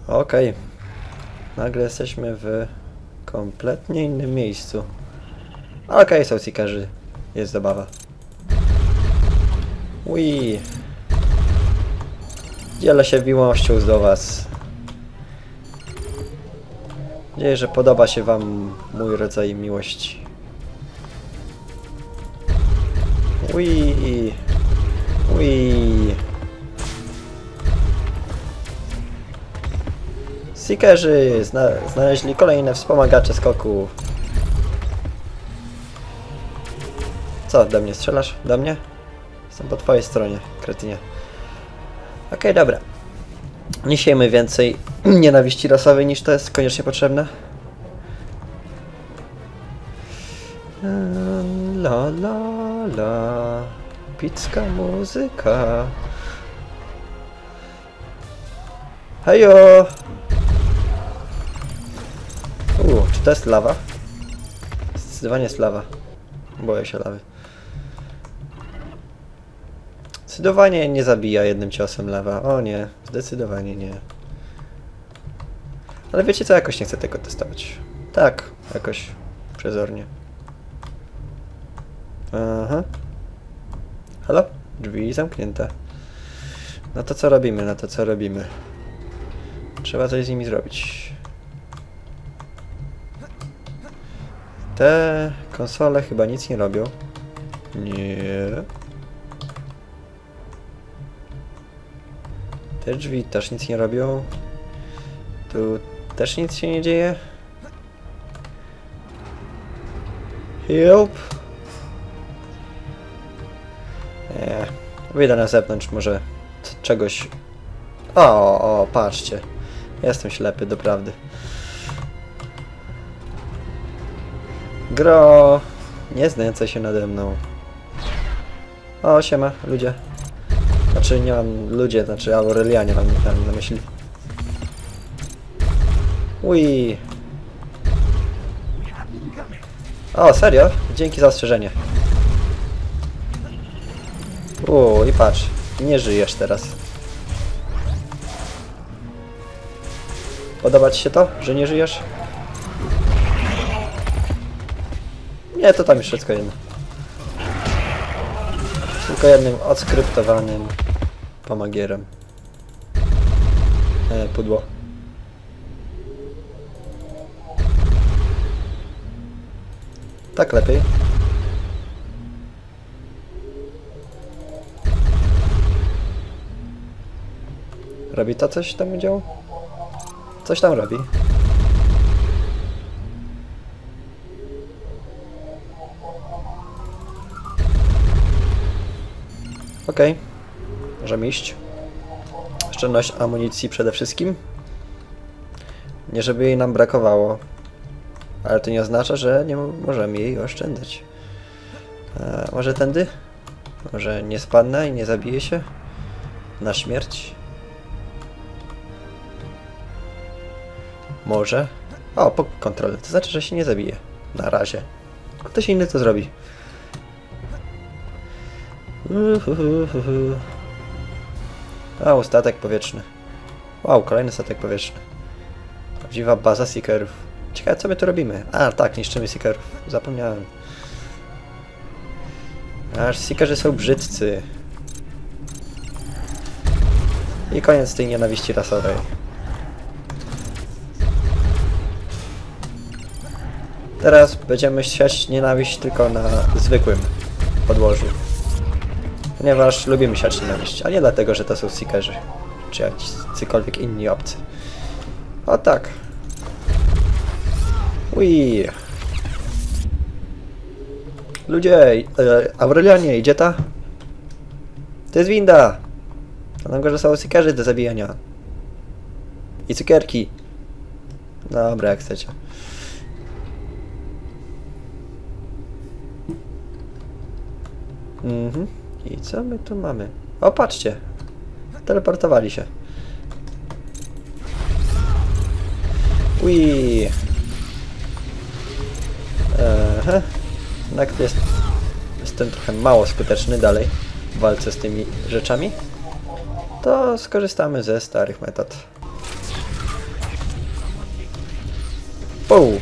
Okej. Nagle jesteśmy w kompletnie innym miejscu. Okej, są seekerzy. Jest zabawa. Ui. Dzielę się miłością do was. Mam nadzieję, że podoba się wam mój rodzaj miłości. Ui. Ui. Seekerzy znaleźli kolejne wspomagacze skoków. Co, do mnie strzelasz? Do mnie? Jestem po twojej stronie, kretynie. Okej, dobra. Nie siejmy więcej nienawiści rasowej niż to jest koniecznie potrzebne. La la la. Picka muzyka. Hejo! Czy to jest lawa? Zdecydowanie jest lawa. Boję się lawy. Zdecydowanie nie zabija jednym ciosem lawa. O nie, zdecydowanie nie. Ale wiecie co, jakoś nie chcę tego testować. Tak, jakoś przezornie. Aha. Halo? Drzwi zamknięte. No to co robimy, no to co robimy? Trzeba coś z nimi zrobić. Te konsole chyba nic nie robią. Nie. Te drzwi też nic nie robią. Tu też nic się nie dzieje. Help. Wyjdę na zewnątrz, może czegoś... O, patrzcie. Jestem ślepy, doprawdy. Gro! Nie znęcaj się nade mną. O, siema, ludzie. Znaczy, nie mam ludzie, znaczy Aurelianie mam na myśli. Ui. O, serio? Dzięki za ostrzeżenie. I patrz, nie żyjesz teraz. Podoba ci się to, że nie żyjesz? Nie, to tam już wszystko jedno. Tylko jednym odskryptowanym pomagierem. Pudło. Tak lepiej. Robi to coś tam działo? Coś tam robi. Okej. Możemy iść. Oszczędność amunicji przede wszystkim. Nie żeby jej nam brakowało. Ale to nie oznacza, że nie możemy jej oszczędzać. Może tędy? Może nie spadnę i nie zabiję się? Na śmierć? Może? O, po kontrolę. To znaczy, że się nie zabije. Na razie. Ktoś inny to zrobi. O, statek powietrzny. Wow, kolejny statek powietrzny. Prawdziwa baza seekerów. Ciekawe, co my tu robimy. A, tak, niszczymy seekerów. Zapomniałem. Aż seekerzy są brzydcy. I koniec tej nienawiści rasowej. Teraz będziemy siać nienawiść tylko na zwykłym podłożu. Ponieważ lubimy siać nienawiść, a nie dlatego, że to są seekerzy. Czy jacykolwiek inni obcy. O tak. Ui. Ludzie, Aurelianie, idzie ta? To jest winda. Dlatego, że są seekerzy do zabijania. I cukierki. Dobra, jak chcecie. I co my tu mamy? O, patrzcie. Teleportowali się. Ui. Jednak jestem trochę mało skuteczny dalej w walce z tymi rzeczami. To skorzystamy ze starych metod. Pół.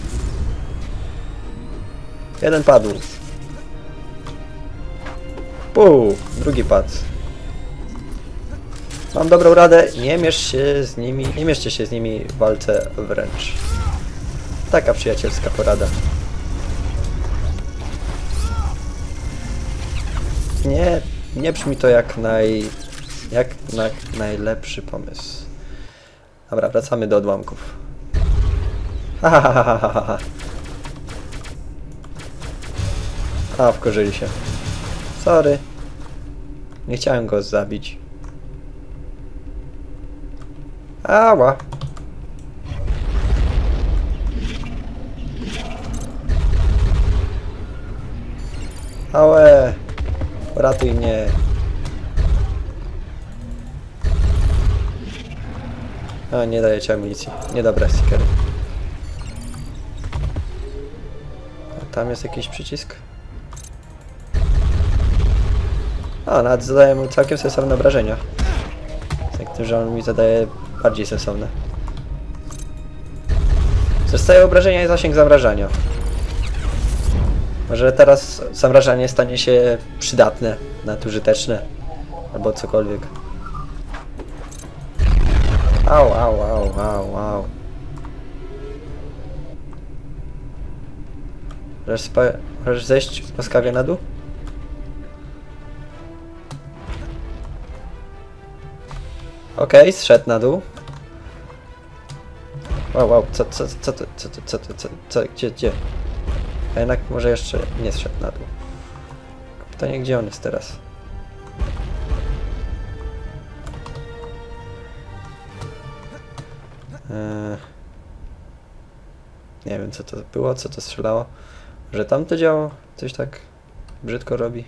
Jeden padł. Pół. Drugi padł. Mam dobrą radę. Nie mieszcie się z nimi w walce wręcz. Taka przyjacielska porada. Nie brzmi to jak najlepszy pomysł. Dobra, wracamy do odłamków. Ha. A, wkurzyli się. Sorry. Nie chciałem go zabić. Ała. Ałe. Ratuj mnie. A, nie dajecie amunicji. Niedobra, Seeker. Tam jest jakiś przycisk. A, nawet zadaje mu całkiem sensowne obrażenia. Z tym, że on mi zadaje bardziej sensowne. Zostaje obrażenia i zasięg zamrażania. Może teraz zamrażanie stanie się przydatne, nadużyteczne, albo cokolwiek. Au. Możesz zejść łaskawie na dół? Okej, zszedł na dół. Wow, co, gdzie? A jednak może jeszcze nie zszedł na dół. Pytanie, gdzie on jest teraz? Nie wiem, co to było, co to strzelało. Że tam to działo? Coś tak brzydko robi.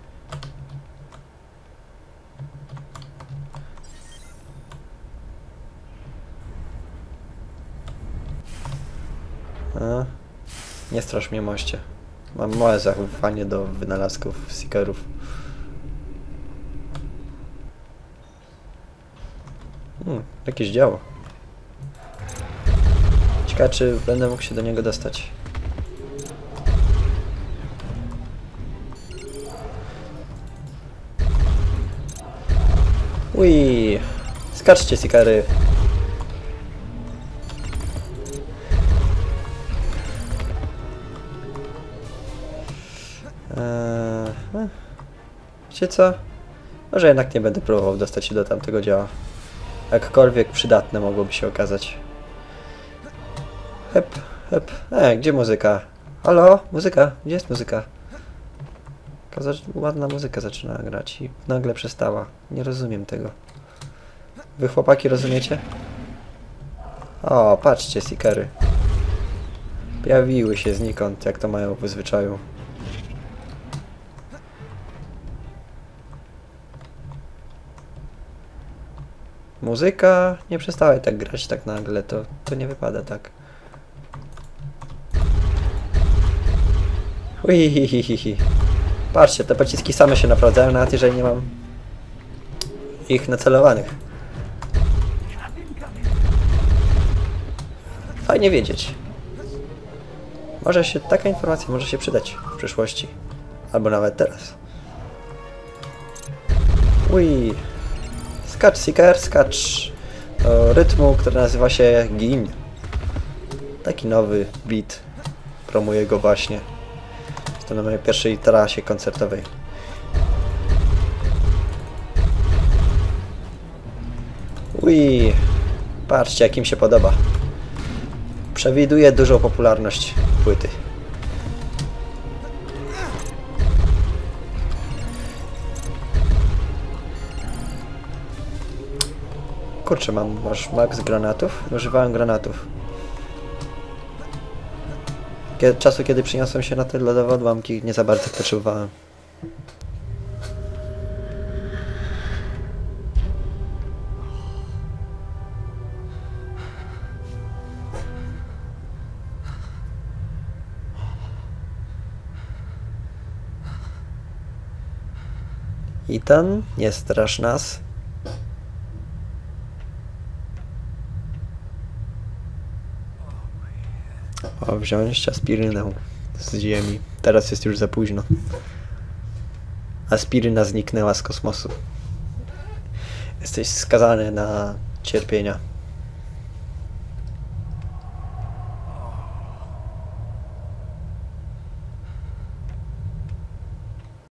Nie strasz mnie, moście. Mam małe zachowanie do wynalazków Seekerów. Jakieś działo. Ciekawe, czy będę mógł się do niego dostać. Ui, skaczcie, Seekery. Wiecie co? Może jednak nie będę próbował dostać się do tamtego działa. Jakkolwiek przydatne mogłoby się okazać. Hep. Gdzie muzyka? Halo? Muzyka? Gdzie jest muzyka? Ładna muzyka zaczyna grać i nagle przestała. Nie rozumiem tego. Wy chłopaki rozumiecie? O, patrzcie, Seekery. Pojawiły się znikąd, jak to mają w zwyczaju. Muzyka nie przestała tak grać tak nagle, to nie wypada tak. Uihihihi. Patrzcie, te pociski same się naprawdzają, nawet jeżeli nie mam ich nacelowanych. Fajnie wiedzieć. Taka informacja może się przydać w przyszłości. Albo nawet teraz. Ui. Skacz, Seeker, skacz. Do rytmu, który nazywa się Gin. Taki nowy beat. Promuję go właśnie. Jestem na mojej pierwszej trasie koncertowej. Ui. Patrzcie, jak im się podoba. Przewiduje dużą popularność płyty. Kurczę, mam max granatów? Używałem granatów. Czasu, kiedy przyniosłem się na te lodowe odłamki, nie za bardzo potrzebowałem. Ethan, nie strasz nas. O, wziąć aspirynę z ziemi. Teraz jest już za późno. Aspiryna zniknęła z kosmosu. Jesteś skazany na cierpienia.